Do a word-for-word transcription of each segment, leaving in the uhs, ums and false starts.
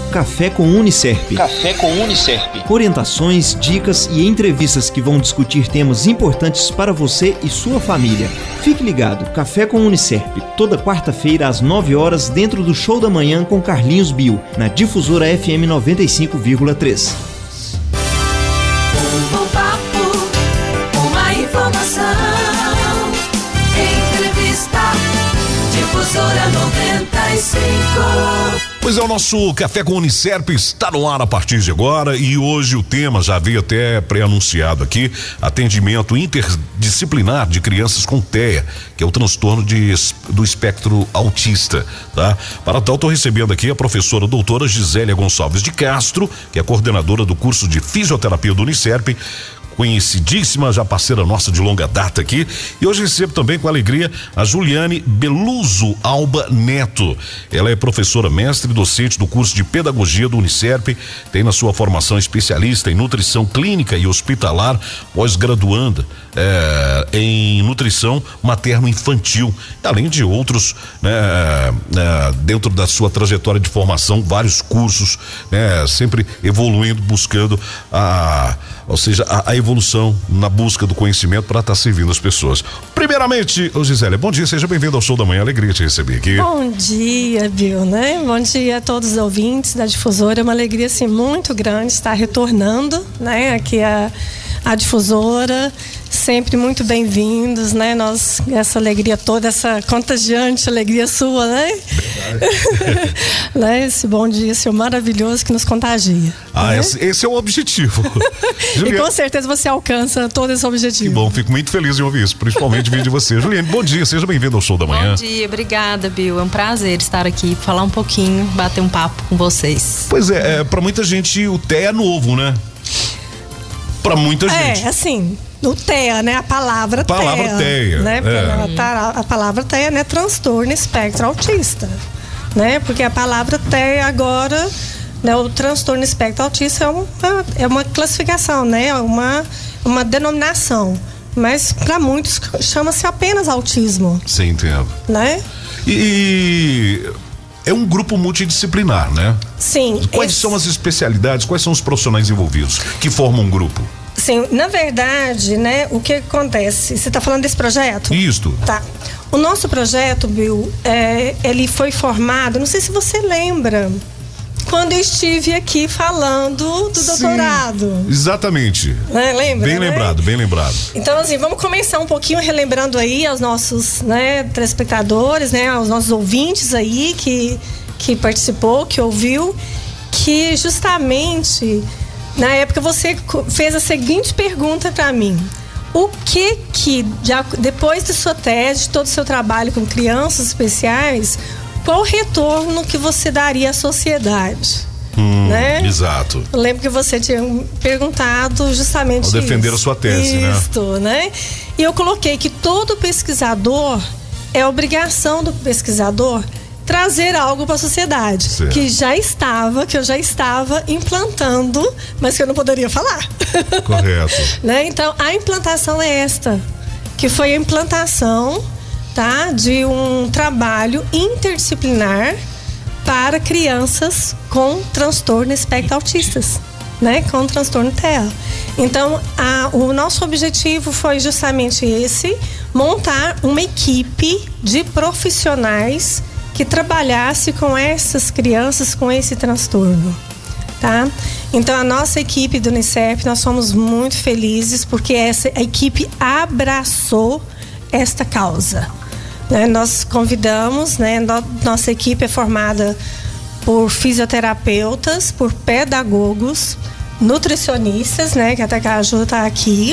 Café com Unicerp. Café com Unicerp. Orientações, dicas e entrevistas que vão discutir temas importantes para você e sua família. Fique ligado, Café com Unicerp, toda quarta-feira às nove horas, dentro do Show da Manhã com Carlinhos Bio, na Difusora F M noventa e cinco vírgula três. Um bom papo, uma informação, entrevista, Difusora noventa e cinco. Pois é, o nosso Café com Unicerp está no ar a partir de agora e hoje o tema já veio até pré-anunciado aqui, atendimento interdisciplinar de crianças com T E A, que é o transtorno de, do espectro autista, tá? Para tal, estou recebendo aqui a professora doutora Gisélia Gonçalves de Castro, que é coordenadora do curso de fisioterapia do Unicerp, conhecidíssima, já parceira nossa de longa data aqui, e hoje recebo também com alegria a Juliane Beluso Alba Neto. Ela é professora mestre e docente do curso de pedagogia do Unicerp, tem na sua formação especialista em nutrição clínica e hospitalar, pós-graduanda é, em nutrição materno-infantil, além de outros, né, é, dentro da sua trajetória de formação, vários cursos, né, sempre evoluindo, buscando a, ou seja, a, a evolução na busca do conhecimento para estar tá servindo as pessoas. Primeiramente, ô Gisélia, bom dia, seja bem-vindo ao Show da Manhã, alegria te receber aqui. Bom dia, Bill, né? Bom dia a todos os ouvintes da Difusora, é uma alegria, assim, muito grande estar retornando, né, aqui a, a Difusora, sempre muito bem-vindos, né? Nós, essa alegria toda, essa contagiante alegria sua, né? né? Esse bom dia, seu maravilhoso que nos contagia. Ah, né? esse, esse é o objetivo. E com certeza você alcança todo esse objetivo. Que bom, fico muito feliz em ouvir isso, principalmente vir de você. Juliane, bom dia, seja bem-vindo ao Show da Manhã. Bom dia, obrigada, Bill, é um prazer estar aqui, falar um pouquinho, bater um papo com vocês. Pois é, é pra muita gente o T E A é novo, né? Pra muita gente. É, assim, o T E A, né? A palavra T E A. Palavra T E A. Né? É. A, a palavra T E A, né? Transtorno espectro autista. Né? Porque a palavra T E A agora, né? O transtorno espectro autista é uma, é uma classificação, né? É uma, uma denominação. Mas para muitos chama-se apenas autismo. Sim, entendo. Né? E é um grupo multidisciplinar, né? Sim. Quais esse... são as especialidades, quais são os profissionais envolvidos que formam um grupo? Sim, na verdade, né, o que acontece? Você está falando desse projeto? Isto. Tá. O nosso projeto, Bill, é, ele foi formado, não sei se você lembra, quando eu estive aqui falando do Sim, doutorado. Exatamente. Né, lembra? Bem né? lembrado, bem lembrado. Então, assim, vamos começar um pouquinho relembrando aí aos nossos, né, telespectadores, né, aos nossos ouvintes aí que, que participou, que ouviu, que justamente na época você fez a seguinte pergunta para mim: o que que, já, depois de sua tese, de todo o seu trabalho com crianças especiais, qual o retorno que você daria à sociedade? Hum, né? Exato. Eu lembro que você tinha perguntado justamente ao defender isso. a sua tese, Isto, né? né? E eu coloquei que todo pesquisador, é obrigação do pesquisador trazer algo para a sociedade, certo, que já estava, que eu já estava implantando, mas que eu não poderia falar. Correto. né? Então, a implantação é esta, que foi a implantação, tá, de um trabalho interdisciplinar para crianças com transtorno espectro autistas, né, com transtorno T E A. Então, a, o nosso objetivo foi justamente esse, montar uma equipe de profissionais que trabalhasse com essas crianças com esse transtorno, tá? Então, a nossa equipe do Unicerp, nós somos muito felizes porque essa a equipe abraçou esta causa, né? Nós convidamos, né? No, nossa equipe é formada por fisioterapeutas, por pedagogos, nutricionistas, né? Que até que a Ju está aqui,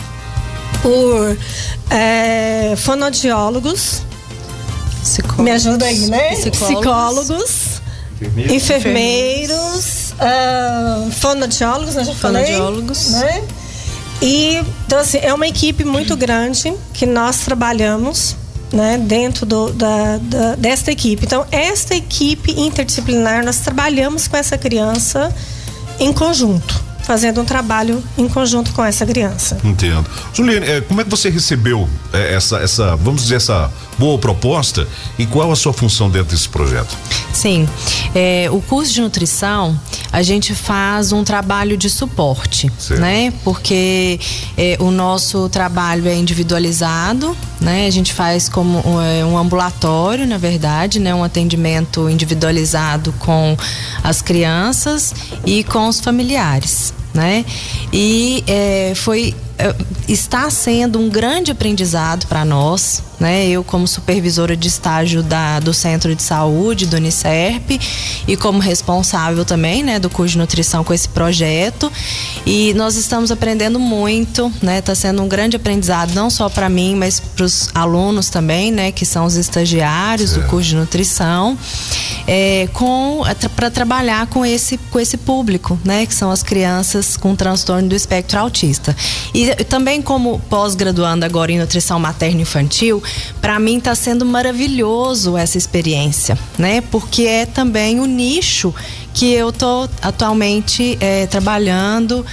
por é, fonoaudiólogos. Psicólogos. Me ajuda aí, né? Psicólogos, Psicólogos enfermeiros, enfermeiros uh, fonoaudiólogos, né? Já falei, fonoaudiólogos, né? E então, assim, é uma equipe muito grande que nós trabalhamos, né, dentro do, da, da, desta equipe. Então, esta equipe interdisciplinar, nós trabalhamos com essa criança em conjunto. fazendo um trabalho em conjunto com essa criança. Entendo. Juliane, é, como é que você recebeu é, essa, essa, vamos dizer, essa boa proposta e qual a sua função dentro desse projeto? Sim, é, o curso de nutrição, a gente faz um trabalho de suporte, certo, né? Porque é, o nosso trabalho é individualizado, né? A gente faz como é, um ambulatório, na verdade, né? Um atendimento individualizado com as crianças e com os familiares, né? E é, foi está sendo um grande aprendizado para nós, né? Eu como supervisora de estágio da, do Centro de Saúde do Unicerp e como responsável também, né, do curso de nutrição com esse projeto, e nós estamos aprendendo muito, né? Está sendo um grande aprendizado não só para mim, mas para os alunos também, né, que são os estagiários do curso de nutrição, é, com para trabalhar com esse com esse público, né, que são as crianças com transtorno do espectro autista. E também como pós-graduando agora em nutrição materno-infantil, para mim está sendo maravilhoso essa experiência, né? Porque é também o nicho que eu tô atualmente é, trabalhando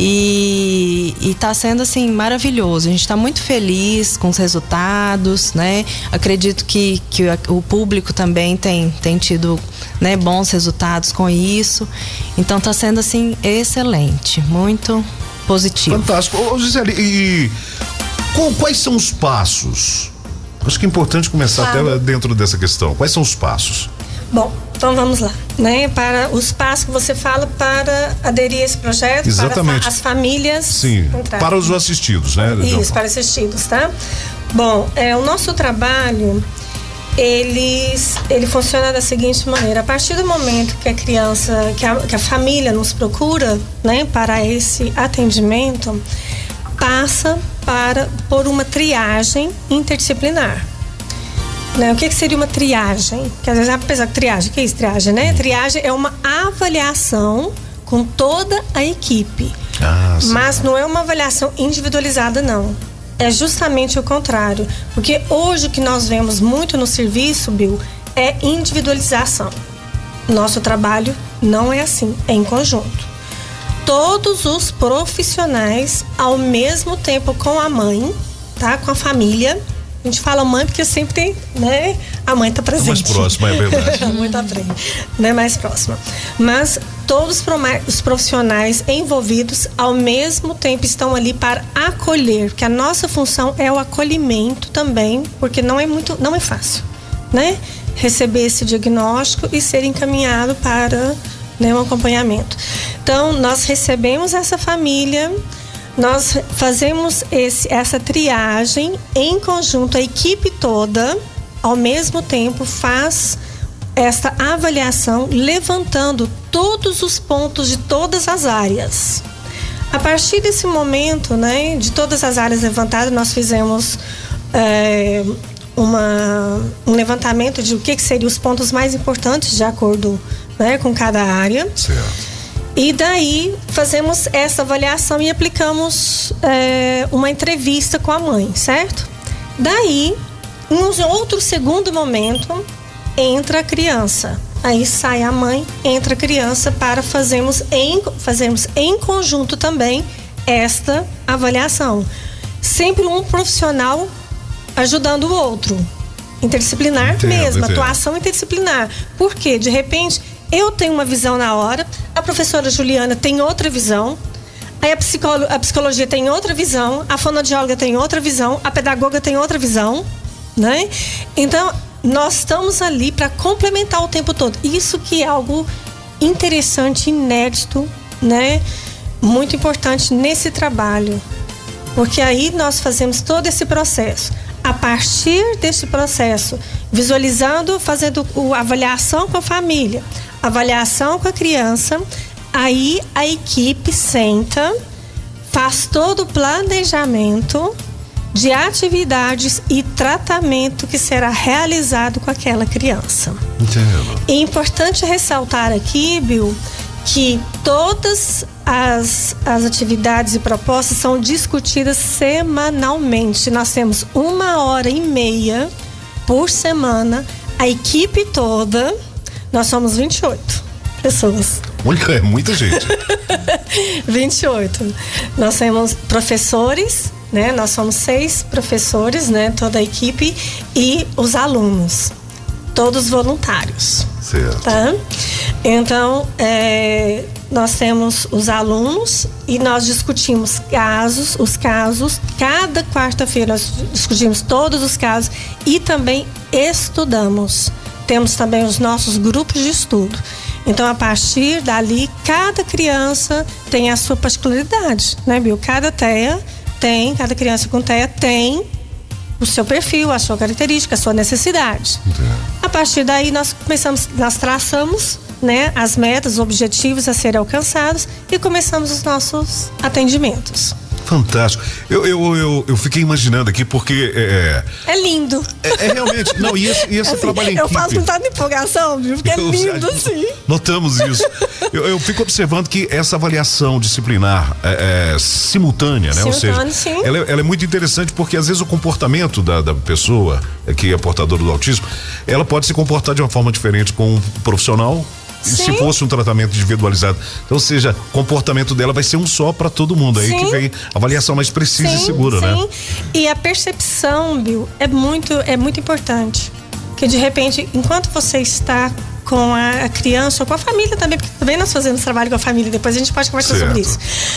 e está sendo assim maravilhoso. A gente está muito feliz com os resultados, né? Acredito que, que o público também tem, tem tido, né, bons resultados com isso. Então está sendo assim excelente, muito positivo. Fantástico. Ô, Gisele, e qual, quais são os passos? Acho que é importante começar claro. até dentro dessa questão. Quais são os passos? Bom, então vamos lá, né? Para os passos que você fala para aderir a esse projeto, exatamente, para as famílias. Sim, entrar. Para os assistidos, né? Isso, para assistidos, tá? Bom, é, o nosso trabalho, eles, ele funciona da seguinte maneira: a partir do momento que a criança, que a, que a família nos procura, né, para esse atendimento, passa para por uma triagem interdisciplinar. Né? O que, que seria uma triagem? Que às vezes, apesar de triagem, o que é isso, triagem, né? Triagem é uma avaliação com toda a equipe. Ah, mas não é uma avaliação individualizada, não. É justamente o contrário. Porque hoje o que nós vemos muito no serviço, Bill, é individualização. Nosso trabalho não é assim, é em conjunto. Todos os profissionais, ao mesmo tempo com a mãe, tá? Com a família. A gente fala mãe porque sempre tem, né? A mãe tá presente. Mais próxima, é verdade. A mãe tá presente, né? Mais próxima. Mas todos os profissionais envolvidos ao mesmo tempo estão ali para acolher, porque a nossa função é o acolhimento também, porque não é muito, não é fácil, né? Receber esse diagnóstico e ser encaminhado para, né, um acompanhamento. Então, nós recebemos essa família. Nós fazemos esse, essa triagem em conjunto, a equipe toda, ao mesmo tempo, faz esta avaliação, levantando todos os pontos de todas as áreas. A partir desse momento, né, de todas as áreas levantadas, nós fizemos é, uma, um levantamento de o que, que seriam os pontos mais importantes de acordo, né, com cada área. Certo. E daí fazemos essa avaliação e aplicamos é, uma entrevista com a mãe, certo? Daí, em um outro segundo momento, entra a criança. Aí sai a mãe, entra a criança para fazermos em, fazermos em conjunto também esta avaliação. Sempre um profissional ajudando o outro. Interdisciplinar entendo, mesmo, entendo. Atuação interdisciplinar. Por quê? De repente, eu tenho uma visão na hora, a professora Juliana tem outra visão, aí a, psicolo, a psicologia tem outra visão, a fonoaudióloga tem outra visão, a pedagoga tem outra visão, né? Então, nós estamos ali para complementar o tempo todo. Isso que é algo interessante, inédito, né? Muito importante nesse trabalho, porque aí nós fazemos todo esse processo. A partir desse processo, visualizando, fazendo a avaliação com a família, avaliação com a criança, aí a equipe senta, faz todo o planejamento de atividades e tratamento que será realizado com aquela criança. Entendo. É importante ressaltar aqui, Bill, que todas as, as atividades e propostas são discutidas semanalmente. Nós temos uma hora e meia por semana, a equipe toda, nós somos vinte e oito. pessoas. Olha, é muita gente. vinte e oito. Nós temos professores, né? Nós somos seis professores, né? Toda a equipe e os alunos, todos voluntários. Certo. Tá? Então, é, nós temos os alunos e nós discutimos casos, os casos. Cada quarta-feira nós discutimos todos os casos e também estudamos. Temos também os nossos grupos de estudo. Então, a partir dali, cada criança tem a sua particularidade, né, Bill? Cada T E A tem, cada criança com T E A tem o seu perfil, a sua característica, a sua necessidade. Entendi. A partir daí, nós começamos, nós traçamos, né, as metas, os objetivos a serem alcançados e começamos os nossos atendimentos. Fantástico. Eu, eu, eu, eu fiquei imaginando aqui porque é, É lindo. é, é realmente, não, e esse, e esse Assim, trabalho em eu equipe. faço com tanta empolgação, viu? Porque é Eu- lindo, assim. Notamos isso. Eu, eu fico observando que essa avaliação disciplinar é, é, simultânea, né? Ou Simultânea, seja, sim. ela, é- ela é muito interessante porque às vezes o comportamento da, da pessoa é, que é portadora do autismo, ela pode se comportar de uma forma diferente com um profissional. E se Sim. fosse um tratamento individualizado. Então, ou seja, o comportamento dela vai ser um só para todo mundo. Aí Sim. que vem a avaliação mais precisa e segura, né? Sim. E a percepção, Bill, é muito, é muito importante. Porque de repente, enquanto você está com a, a criança ou com a família também, porque também nós fazemos trabalho com a família, depois a gente pode conversar Certo. sobre isso.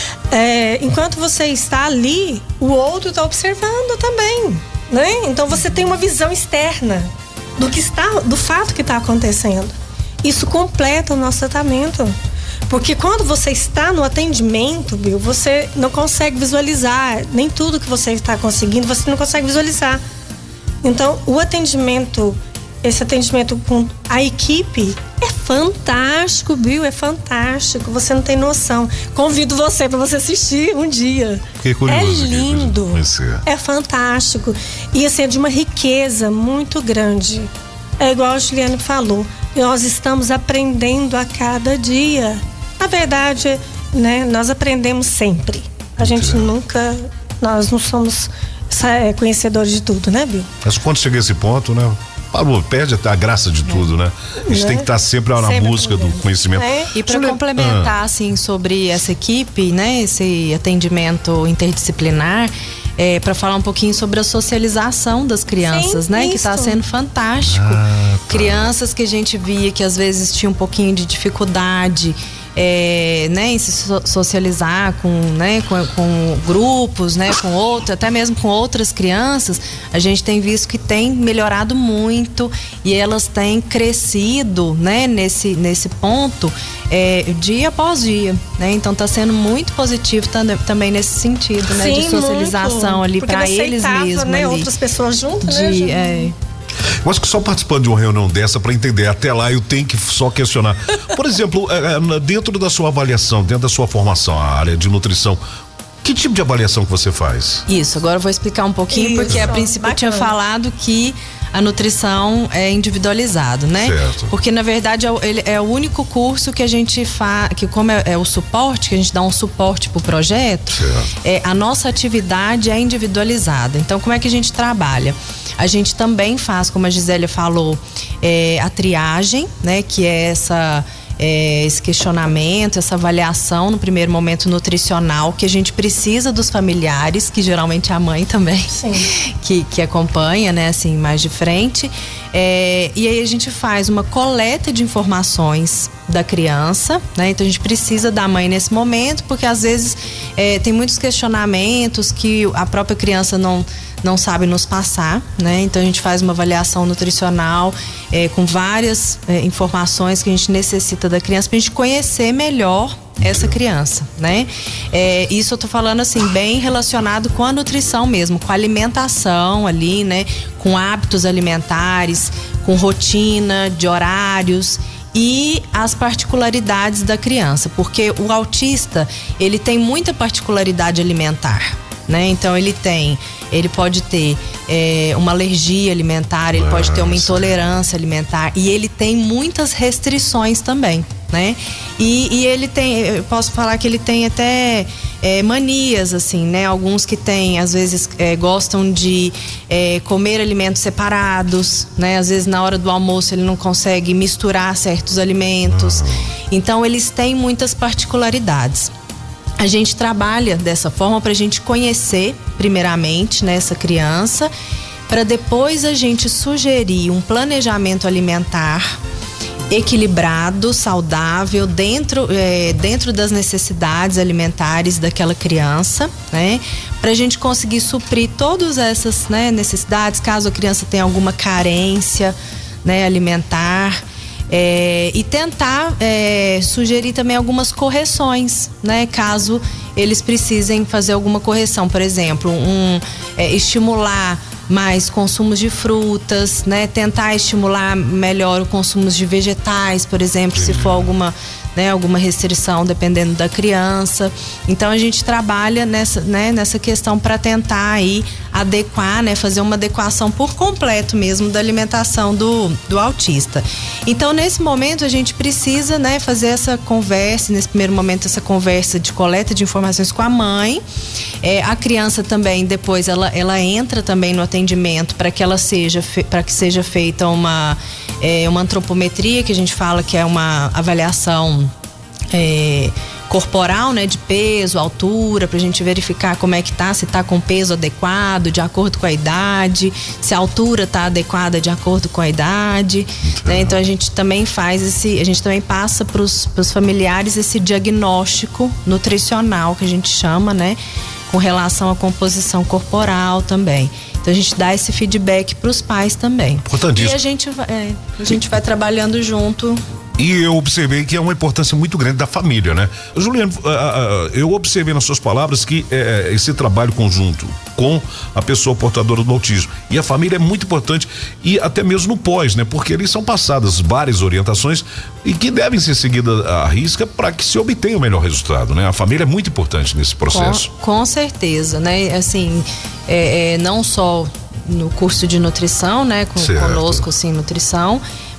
É, enquanto você está ali, o outro está observando também, né? Então você tem uma visão externa do que está, do fato que está acontecendo. Isso completa o nosso tratamento. Porque quando você está no atendimento, Bill, você não consegue visualizar nem tudo que você está conseguindo, você não consegue visualizar. Então, o atendimento, esse atendimento com a equipe é fantástico, Bill, é fantástico. Você não tem noção. Convido você para você assistir um dia. Fiquei curioso É aqui, lindo, conhecer. é fantástico. E assim, é de uma riqueza muito grande. É igual a Juliane falou, nós estamos aprendendo a cada dia. Na verdade, né, nós aprendemos sempre. A gente Entendo. nunca, nós não somos é, conhecedores de tudo, né, Bill? Mas quando chega esse ponto, né? Parou, perde até a graça de tudo, né? A gente Né? tem que estar sempre na Sempre busca do aprendendo. conhecimento. É. E para Juliane- complementar, Ah. assim, sobre essa equipe, né, esse atendimento interdisciplinar, é, para falar um pouquinho sobre a socialização das crianças, Sim, né, que está isso. sendo fantástico. Ah, tá. Crianças que a gente via que às vezes tinham um pouquinho de dificuldade, é, né, em se so- socializar com, né, com, com grupos, né, com outros, até mesmo com outras crianças, a gente tem visto que tem melhorado muito e elas têm crescido, né, nesse, nesse ponto, é, dia após dia, né? Então está sendo muito positivo tam- também nesse sentido, né, de Sim, socialização muito. ali Porque para você eles aceitava, mesmos né, ali. outras pessoas junto, né, De, Juliane? é, Eu acho que só participando de uma reunião dessa para entender, até lá eu tenho que só questionar. Por exemplo, é, é, dentro da sua avaliação, dentro da sua formação, a área de nutrição, que tipo de avaliação que você faz? Isso, agora eu vou explicar um pouquinho, Isso, porque a princípio eu tinha bacana. falado que a nutrição é individualizado, né? Certo. Porque na verdade é o, ele é o único curso que a gente faz, que como é, é o suporte, que a gente dá um suporte pro projeto, Certo. é, a nossa atividade é individualizada. Então como é que a gente trabalha? A gente também faz, como a Gisélia falou, é, a triagem, né? Que é essa... É, esse questionamento, essa avaliação no primeiro momento nutricional que a gente precisa dos familiares, que geralmente é a mãe também Sim. que, que acompanha, né, assim, mais de frente. É, e aí a gente faz uma coleta de informações da criança, né? Então a gente precisa da mãe nesse momento, porque às vezes é, tem muitos questionamentos que a própria criança não não sabe nos passar, né? Então a gente faz uma avaliação nutricional é, com várias é, informações que a gente necessita da criança pra gente conhecer melhor essa criança, né? É, isso eu tô falando assim, bem relacionado com a nutrição mesmo, com a alimentação ali, né? Com hábitos alimentares, com rotina de horários e as particularidades da criança, porque o autista, ele tem muita particularidade alimentar, né? Então ele tem, ele pode ter é, uma alergia alimentar, ele pode ter uma Nossa. intolerância alimentar e ele tem muitas restrições também. né? E, e ele tem, eu posso falar que ele tem até é, manias, assim, né? Alguns que têm, às vezes, é, gostam de é, comer alimentos separados, né? Às vezes, na hora do almoço, ele não consegue misturar certos alimentos. Uhum. Então, eles têm muitas particularidades. A gente trabalha dessa forma para a gente conhecer, primeiramente, né, essa criança, para depois a gente sugerir um planejamento alimentar equilibrado, saudável, dentro, é, dentro das necessidades alimentares daquela criança, né? Para a gente conseguir suprir todas essas, né, necessidades, caso a criança tenha alguma carência, né, alimentar. É, e tentar é, sugerir também algumas correções, né? Caso eles precisem fazer alguma correção, por exemplo, um, é, estimular mais consumos de frutas, né? Tentar estimular melhor o consumo de vegetais, por exemplo, se for alguma, né, alguma restrição, dependendo da criança. Então a gente trabalha nessa, né, nessa questão para tentar aí adequar, né, fazer uma adequação por completo mesmo da alimentação do, do autista. Então nesse momento a gente precisa, né, fazer essa conversa, nesse primeiro momento essa conversa de coleta de informações com a mãe. É, a criança também depois ela, ela entra também no atendimento para que ela seja para que seja feita uma é, uma antropometria, que a gente fala que é uma avaliação é, corporal, né, de peso, altura, pra gente verificar como é que tá, se tá com peso adequado, de acordo com a idade, se a altura tá adequada de acordo com a idade, né? Então a gente também faz esse, a gente também passa pros, pros familiares esse diagnóstico nutricional que a gente chama, né, com relação à composição corporal também. Então a gente dá esse feedback para os pais também. Importantíssimo. E a gente, é, a gente vai trabalhando junto. E eu observei que é uma importância muito grande da família, né? Juliano, uh, uh, eu observei nas suas palavras que uh, esse trabalho conjunto com a pessoa portadora do autismo e a família é muito importante, e até mesmo no pós, né? Porque ali são passadas várias orientações e que devem ser seguidas à risca para que se obtenha o melhor resultado, né? A família é muito importante nesse processo. Com, com certeza, né? Assim, é, é, não só no curso de nutrição, né? Com, conosco, assim, nutrição,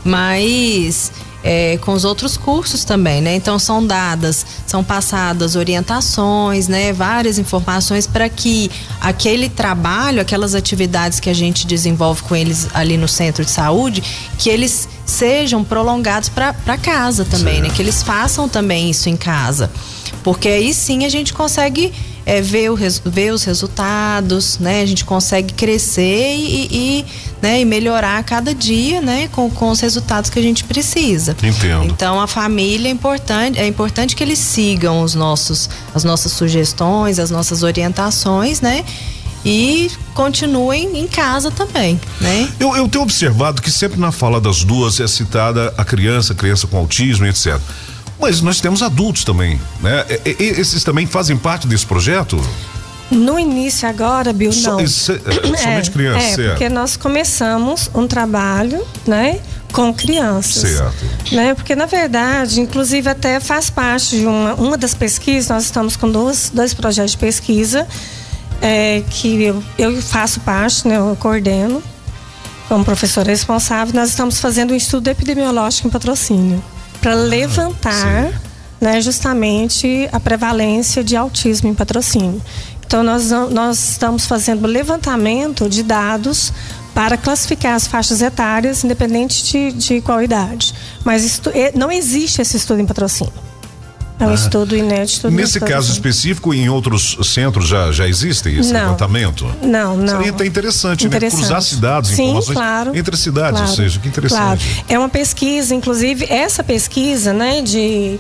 mas É, com os outros cursos também, né? Então são dadas, são passadas orientações, né? Várias informações para que aquele trabalho, aquelas atividades que a gente desenvolve com eles ali no centro de saúde, que eles sejam prolongados para casa também, certo, né? Que eles façam também isso em casa, porque aí sim a gente consegue É, ver, o, ver os resultados, né? A gente consegue crescer e, e, né? e melhorar a cada dia, né? Com, com os resultados que a gente precisa. Entendo. Então a família é importante, é importante que eles sigam os nossos, as nossas sugestões, as nossas orientações, né? E continuem em casa também, né? Eu, eu tenho observado que sempre na fala das duas é citada a criança, a criança com autismo, etcétera. Mas nós temos adultos também, né? E, e, esses também fazem parte desse projeto? No início agora, Bill, não. So, isso, é, somente é, crianças, é, certo. Porque nós começamos um trabalho, né, com crianças. Certo. Né? Porque na verdade, inclusive até faz parte de uma, uma das pesquisas, nós estamos com dois, dois projetos de pesquisa, é, que eu, eu faço parte, né, eu coordeno como professora responsável. Nós estamos fazendo um estudo epidemiológico em patrocínio, para levantar, ah, né, justamente a prevalência de autismo em patrocínio. Então nós, nós estamos fazendo levantamento de dados para classificar as faixas etárias, independente de, de qual idade. Mas estu, não existe esse estudo em patrocínio. É um ah, estudo inédito. Nesse caso específico, em outros centros já, já existe esse não, levantamento? Não, não. Seria até interessante, interessante. né? Cruzar cidades, Sim, informações claro, entre cidades, claro, ou seja, que interessante. Claro. É uma pesquisa, inclusive, essa pesquisa, né, de,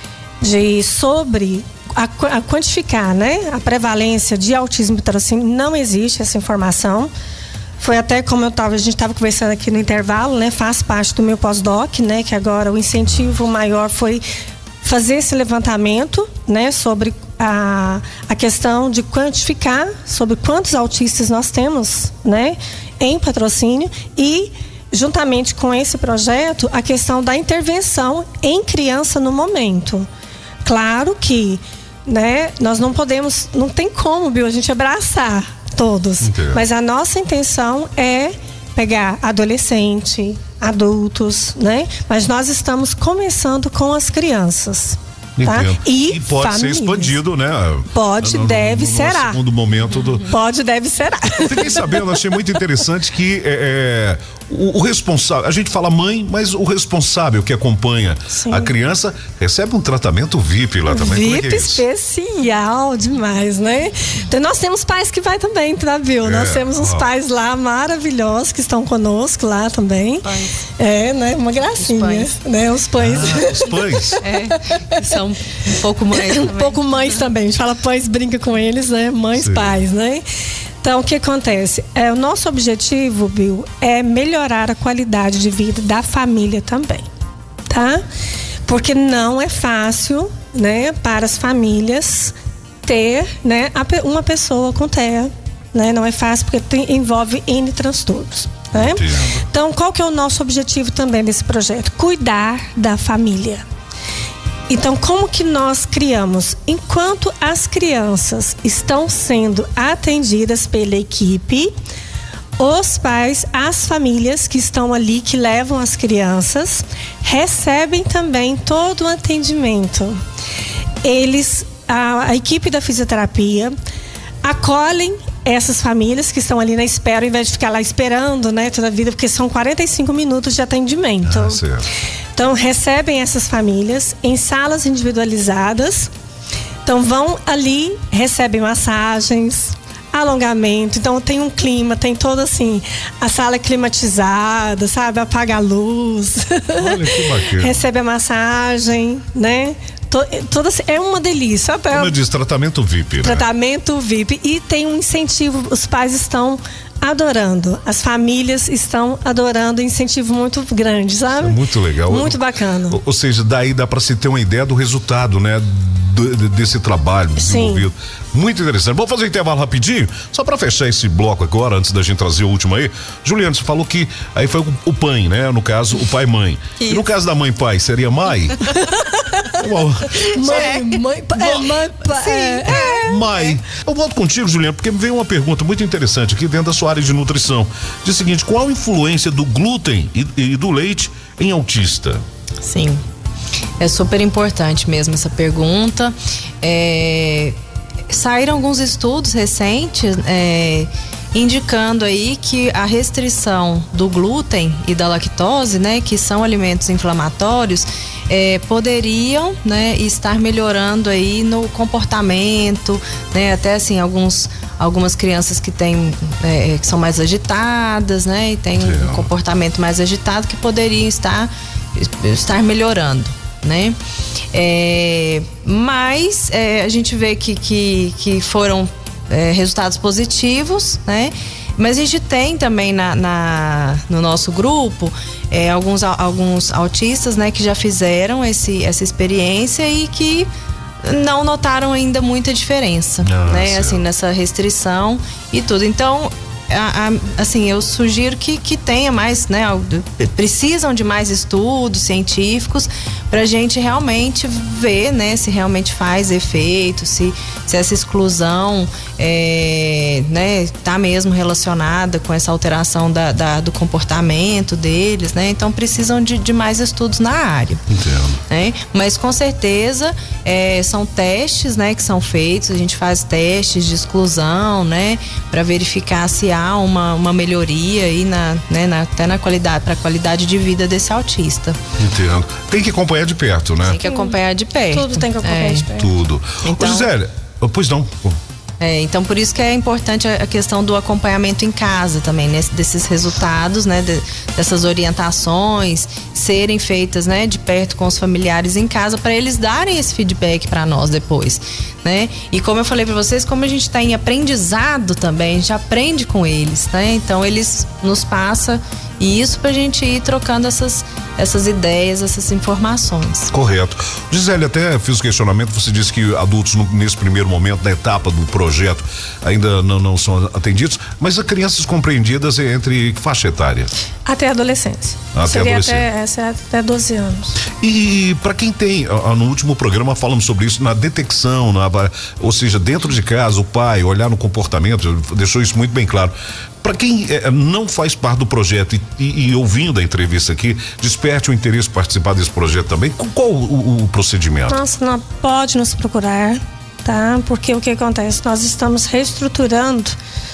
de sobre a, a quantificar, né, a prevalência de autismo e patrocínio, não existe essa informação. Foi até como eu tava, a gente estava conversando aqui no intervalo, né, faz parte do meu pós-doc, né, que agora o incentivo maior foi fazer esse levantamento, né, sobre a, a questão de quantificar sobre quantos autistas nós temos, né, em patrocínio, e juntamente com esse projeto a questão da intervenção em criança no momento. Claro que, né, nós não podemos, não tem como, Bill, a gente abraçar todos, Entendo. Mas a nossa intenção é pegar adolescente, adultos, né? Mas nós estamos começando com as crianças. Tá? E, e pode famílias. ser expandido, né? Pode, no, deve, no, no será. segundo momento do... Pode, deve, será. Fiquei sabendo, achei muito interessante que é, é, o, o responsável, a gente fala mãe, mas o responsável que acompanha Sim. a criança recebe um tratamento V I P lá também. V I P Como é que é isso? Especial demais, né? Então nós temos pais que vai também, tá, viu? É, nós temos uns ó. pais lá maravilhosos que estão conosco lá também. Pães. É, né? Uma gracinha, os pães. né? Os pães. Ah, os pães. É, são um pouco mães também. Um pouco mães também. A gente fala pães, brinca com eles, né? Mães, Sim. pais, né? Então, o que acontece? É, o nosso objetivo, Bill, é melhorar a qualidade de vida da família também, tá? Porque não é fácil, né, para as famílias ter, né, uma pessoa com T E A, né? Não é fácil porque tem, envolve N transtornos, né? Então, qual que é o nosso objetivo também desse projeto? Cuidar da família. Então, como que nós criamos? Enquanto as crianças estão sendo atendidas pela equipe, os pais, as famílias que estão ali, que levam as crianças, recebem também todo o atendimento. Eles, a, a equipe da fisioterapia, acolhem essas famílias que estão ali na espera, ao invés de ficar lá esperando, né, toda a vida, porque são quarenta e cinco minutos de atendimento. Ah, certo. Então, recebem essas famílias em salas individualizadas. Então, vão ali, recebem massagens, alongamento. Então, tem um clima, tem todo assim, a sala é climatizada, sabe? Apaga a luz. Olha que bacana. Recebe a massagem, né? Toda, é uma delícia. Como eu disse, tratamento V I P, né? Tratamento V I P. E tem um incentivo, os pais estão adorando, as famílias estão adorando, um incentivo muito grande, sabe? Isso é muito legal. Muito bacana. Ou, ou seja, daí dá para se ter uma ideia do resultado, né? Do, desse trabalho desenvolvido. Sim. Muito interessante. Vamos fazer um intervalo rapidinho, só para fechar esse bloco agora, antes da gente trazer o último aí. Juliana, você falou que aí foi o, o pai, né? No caso, o pai e mãe. Isso. E no caso da mãe e pai, seria mãe? Mãe, mãe, pai, é, mãe, pai. É, é. Mãe. Eu volto contigo, Juliana, porque me veio uma pergunta muito interessante aqui dentro da sua área de nutrição. Diz o seguinte: qual a influência do glúten e, e do leite em autista? Sim. É super importante mesmo essa pergunta. É, saíram alguns estudos recentes é, indicando aí que a restrição do glúten e da lactose, né, que são alimentos inflamatórios, é, poderiam, né, estar melhorando aí no comportamento, né, até assim alguns algumas crianças que têm é, que são mais agitadas, né, e têm um, um comportamento mais agitado, que poderiam estar estar melhorando, né? É, mas é, a gente vê que, que, que foram é, resultados positivos, né? Mas a gente tem também na, na, no nosso grupo é, alguns, alguns autistas, né, que já fizeram esse, essa experiência e que não notaram ainda muita diferença, ah, né? Certo. Assim, nessa restrição e tudo. Então, A, a, assim, eu sugiro que, que tenha mais, né? Precisam de mais estudos científicos para a gente realmente ver, né? Se realmente faz efeito, se, se essa exclusão é, né, tá mesmo relacionada com essa alteração da, da, do comportamento deles, né? Então precisam de, de mais estudos na área. Entendo. Né? Mas com certeza é, são testes, né? Que são feitos, a gente faz testes de exclusão, né? Para verificar se há uma, uma melhoria aí na, né, na, até na qualidade, para a qualidade de vida desse autista. Entendo. Tem que acompanhar de perto, né? Tem que acompanhar de perto. Tudo tem que acompanhar é. de perto. Tudo. Então, ô, Gisele, pois não. É, então por isso que é importante a questão do acompanhamento em casa também, né? Desses resultados, né? De, dessas orientações serem feitas, né? De perto com os familiares em casa, para eles darem esse feedback para nós depois, né? E como eu falei para vocês, como a gente está em aprendizado também, a gente aprende com eles, né? Então eles nos passam isso pra gente ir trocando essas, essas ideias, essas informações. Correto. Gisele, até fiz o questionamento, você disse que adultos no, nesse primeiro momento da etapa do projeto ainda não, não são atendidos, mas as crianças compreendidas é entre que faixa etária? Até a adolescência. Ah, Até Seria adolescência. Até, essa é até doze anos. E para quem tem, no último programa falamos sobre isso, na detecção, na, ou seja, dentro de casa, o pai olhar no comportamento, deixou isso muito bem claro. Para quem é, não faz parte do projeto e, e, e ouvindo a entrevista aqui, desperte o interesse em participar desse projeto também, qual o, o, o procedimento? Nossa, não, pode nos procurar, tá? Porque o que acontece? Nós estamos reestruturando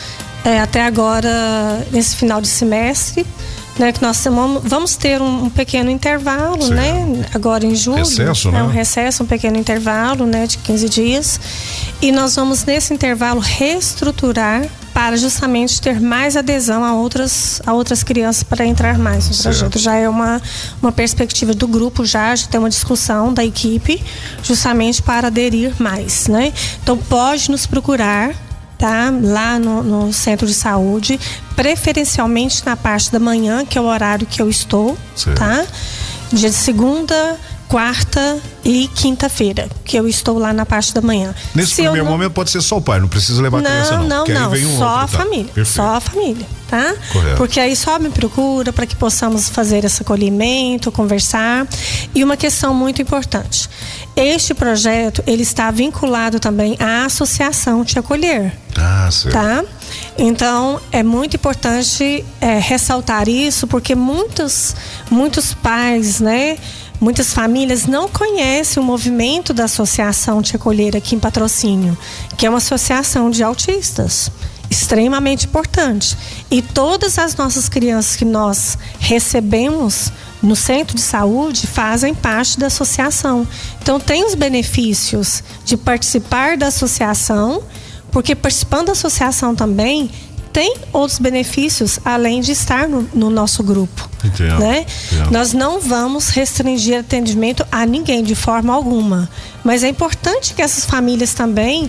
é, até agora, nesse final de semestre, né, que nós vamos ter um, um pequeno intervalo, certo, né? Agora em julho. Recesso, né? É um recesso, um pequeno intervalo, né? De quinze dias. E nós vamos, nesse intervalo, reestruturar para justamente ter mais adesão a outras, a outras crianças para entrar mais no certo. projeto. Já é uma, uma perspectiva do grupo, já, já tem uma discussão da equipe, justamente para aderir mais, né? Então, pode nos procurar, tá? Lá no, no centro de saúde, preferencialmente na parte da manhã, que é o horário que eu estou, certo. Tá? Dia de segunda, quarta e quinta-feira, que eu estou lá na parte da manhã. Nesse Se primeiro não... momento pode ser só o pai, não precisa levar a criança não. Não, não, um só outro, a família, tá? só a família, tá? Correto. Porque aí só me procura para que possamos fazer esse acolhimento, conversar. E uma questão muito importante, este projeto, ele está vinculado também à Associação Te Acolher. Ah, certo. Tá? Então, é muito importante é, ressaltar isso, porque muitos, muitos pais, né? Muitas famílias não conhecem o movimento da Associação Te Acolher aqui em Patrocínio, que é uma associação de autistas, extremamente importante. E todas as nossas crianças que nós recebemos no centro de saúde fazem parte da associação. Então, tem os benefícios de participar da associação, porque participando da associação também tem outros benefícios além de estar no, no nosso grupo. Entendo, né? entendo. Nós não vamos restringir atendimento a ninguém de forma alguma, mas é importante que essas famílias também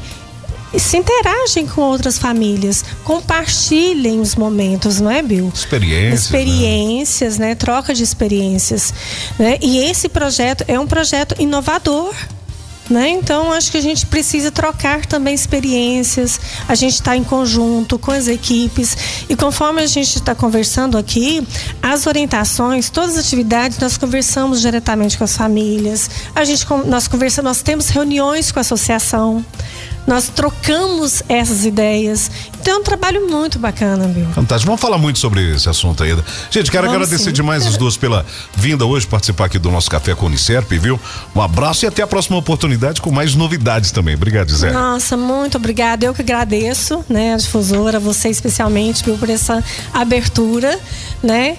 se interagem com outras famílias, compartilhem os momentos, não é, Bill? Experiências. Experiências, né? né? Troca de experiências, né? E esse projeto é um projeto inovador. Né? Então, acho que a gente precisa trocar também experiências, a gente está em conjunto com as equipes e conforme a gente está conversando aqui, as orientações, todas as atividades, nós conversamos diretamente com as famílias, a gente, nós conversamos, nós temos reuniões com a associação, nós trocamos essas ideias. Então é um trabalho muito bacana, viu? Fantástico. Vamos falar muito sobre esse assunto ainda. Gente, quero Vamos agradecer sim. demais as duas pela vinda hoje participar aqui do nosso Café com Unicerp, viu? Um abraço e até a próxima oportunidade com mais novidades também. Obrigado, Zé. Nossa, muito obrigada. Eu que agradeço, né, a difusora, você especialmente, viu, por essa abertura, né?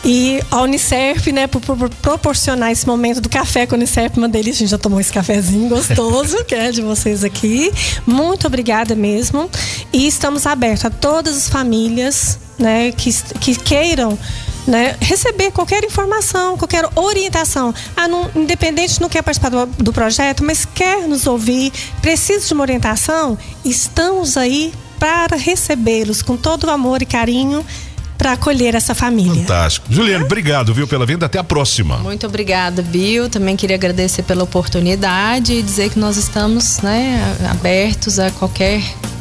E a Unicerp, né, por, por proporcionar esse momento do café com a Unicerp, uma delícia. A gente já tomou esse cafezinho gostoso, que é de vocês aqui. Muito obrigada mesmo. E estamos abertos a todas as famílias, né, que, que queiram, né, receber qualquer informação, qualquer orientação. Ah, não, independente, não quer participar do, do projeto, mas quer nos ouvir, precisa de uma orientação, estamos aí para recebê-los com todo o amor e carinho para acolher essa família. Fantástico. Juliane, obrigado, viu, pela vinda. Até a próxima. Muito obrigada, Bill. Também queria agradecer pela oportunidade e dizer que nós estamos, né, abertos a qualquer,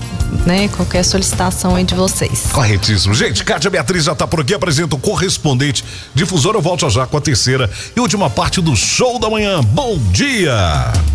né, qualquer solicitação aí de vocês. Corretíssimo. Gente, Kátia Beatriz já tá por aqui, apresenta o correspondente difusor. Eu volto já com a terceira e última parte do Show da Manhã. Bom dia!